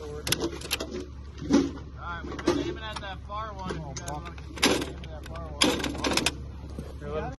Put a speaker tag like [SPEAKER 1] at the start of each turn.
[SPEAKER 1] Alright, we've been aiming at that far one.